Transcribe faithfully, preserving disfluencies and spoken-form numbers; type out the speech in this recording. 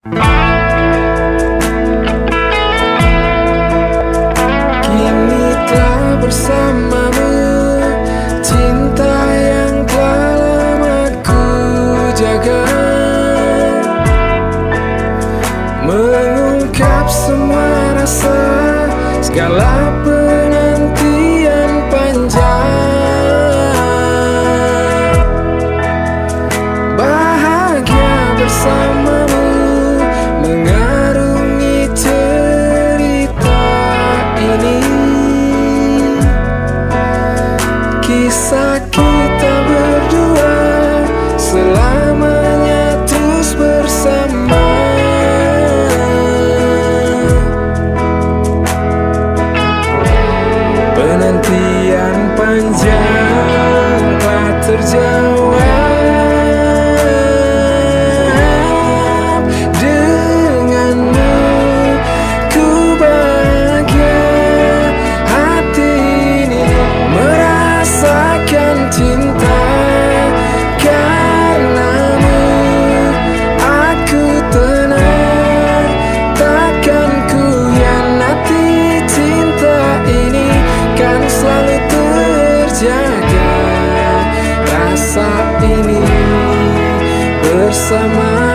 Kini telah bersamamu, cinta yang telah lama ku jaga, mengungkap semua rasa, segala penantian panjang. Bahagia bersamamu mengarungi cerita ini, kisah kita berdua selamanya terus bersama. Penantian panjang telah terjawab, denganmu ku bahagia, hati ini merasakan cinta. Karenamu aku tenang, takkan ku hianati cinta ini, kan selalu terjaga rasa ini bersama.